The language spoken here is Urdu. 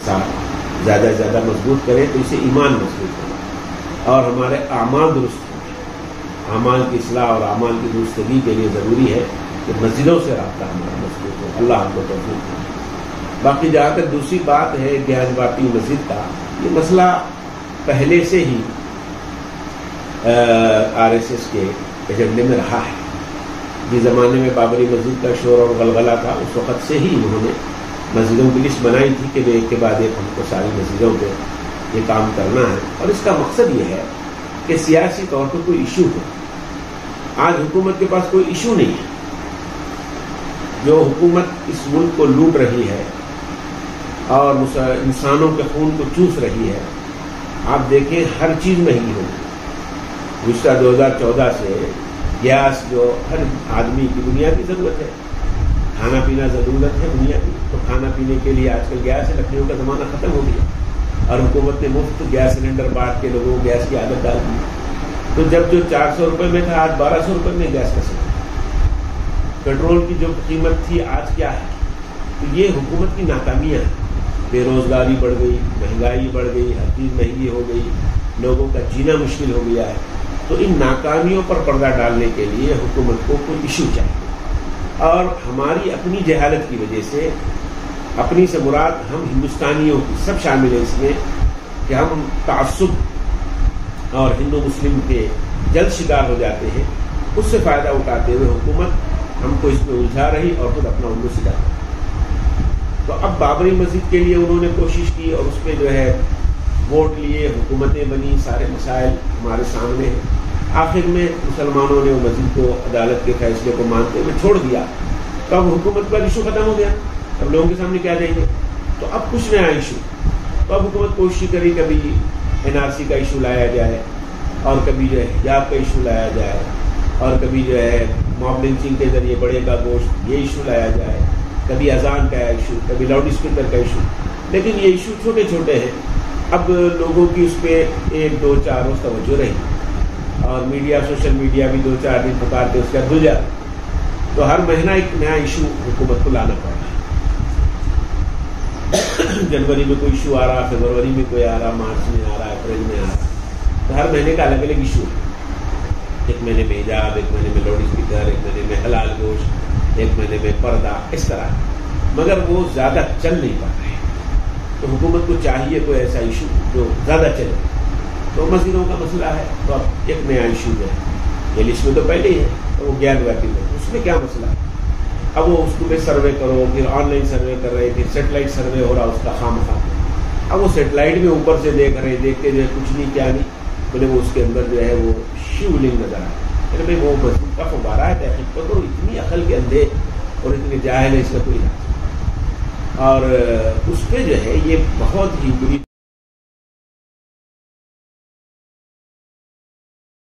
زیادہ سے زیادہ مضبوط کریں تو اسے ایمان مضبوط کریں اور ہمارے اعمال درست ہوں. اعمال کی اصلاح اور اعمال کی درستگی کے لیے ضروری ہے کہ مسجدوں سے رابطہ ہمارا مضبوط ہو. اللہ ہم کو توفیق دے. باقی جہاں تک دوسری بات ہے گیاس باپی مسجد کا، یہ مسئلہ پہلے سے ہی RSS کے ایجنڈے میں رہا ہے. جس زمانے میں بابری مسجد کا شور اور غلغلہ تھا اس وقت سے ہی انہوں نے مسجدوں کی لسٹ بنائی تھی کہ ایک کے بعد ایک ہم کو ساری مسجدوں پہ یہ کام کرنا ہے. اور اس کا مقصد یہ ہے کہ سیاسی طور پر کوئی ایشو ہو. آج حکومت کے پاس کوئی ایشو نہیں ہے. جو حکومت اس ملک کو لوٹ رہی ہے اور انسانوں کے خون کو چوس رہی ہے، آپ دیکھیں ہر چیز مہنگی ہوگی. گزشتہ 2014 سے گیس جو ہر آدمی کی بنیادی ضرورت ہے، کھانا پینا ضرورت ہے بنیادی، تو کھانا پینے کے لیے آج کل گیس لکڑیوں کا زمانہ ختم ہو گیا اور حکومت نے مفت گیس سلنڈر بانٹ کے لوگوں کو گیس کی عادت ڈال دی. تو جب جو 400 روپے میں تھا آج 1200 روپے میں گیس کا سلنڈر. پیٹرول کی جو قیمت تھی آج کیا ہے. تو یہ حکومت کی ناکامیاں ہیں. بے روزگاری بڑھ گئی، مہنگائی بڑھ گئی، ہر چیز مہنگی ہو گئی، لوگوں کا جینا مشکل ہو گیا ہے. تو ان ناکامیوں پر پردہ ڈالنے کے لیے حکومت کو کوئی ایشو چاہیے. اور ہماری اپنی جہالت کی وجہ سے، اپنی سے مراد ہم ہندوستانیوں کی سب شامل ہیں اس میں، کہ ہم تعصب اور ہندو مسلم کے جلد شکار ہو جاتے ہیں. اس سے فائدہ اٹھاتے ہوئے حکومت ہم کو اس میں الجھا رہی اور خود اپنا الو سکھا رہی. تو اب بابری مسجد کے لیے انہوں نے کوشش کی اور اس پہ جو ہے ووٹ لیے، حکومتیں بنی، سارے مسائل ہمارے سامنے ہیں. آخر میں مسلمانوں نے وہ مسجد کو عدالت کے فیصلے کو مانتے ہوئے چھوڑ دیا. تو اب حکومت کا ایشو ختم ہو گیا. اب لوگوں کے سامنے کیا جائیں گے. تو اب کچھ نیا ایشو. تو اب حکومت کوشش کری کبھی NRC کا ایشو لایا جائے اور کبھی جو ہے حجاب کا ایشو لایا جائے اور کبھی جو ہے موب لنچنگ کے ذریعے بڑے کا گوشت یہ ایشو لایا جائے، کبھی اذان کا ایشو، کبھی لاؤڈ اسپیکر کا ایشو. لیکن یہ ایشو چھوٹے چھوٹے ہیں. اب لوگوں کی اس پہ 1 2 4 روز توجہ رہی اور میڈیا، سوشل میڈیا بھی 2 4 دن پکار کے اس کا دھل جاتا. تو ہر مہینہ ایک نیا ایشو حکومت کو لانا پڑ رہا ہے. جنوری میں کوئی ایشو آ رہا، فروری میں کوئی آ رہا، مارچ میں آ رہا، اپریل میں آ رہا. تو ہر مہینے کا الگ الگ ایشو ہے. ایک مہینے میں حجاب، ایک مہینے میں لاؤڈ اسپیکر، ایک مہینے میں حلال گوشت، ایک مہینے میں پردہ، اس طرح. مگر وہ زیادہ چل نہیں پا رہے. تو حکومت کو چاہیے کوئی ایسا ایشو جو زیادہ چلے. تو مسجدوں کا مسئلہ ہے تو اب ایک نیا ایشو ہے. یہ لسٹ میں تو پہلے ہی ہے. تو وہ گیان واپی ہے، اس میں کیا مسئلہ ہے. اب وہ اس کو پہ سروے کرو، پھر آن لائن سروے کر رہے، پھر سیٹلائٹ سروے ہو رہا اس کا خام خواہ. اب وہ سیٹلائٹ میں اوپر سے دیکھ رہے، دیکھتے جو ہے کچھ نہیں کیا نہیں. بولے وہ اس کے اندر جو ہے وہ شیو لنگ نظر آئے. بھائی وہ مسجد کا فوارہ ہے، تحقیق کرو. اتنی عقل کے اندھے اور اتنے جاہل ہے، اس کا کوئی علاج. اور اس پہ جو ہے یہ بہت ہی بری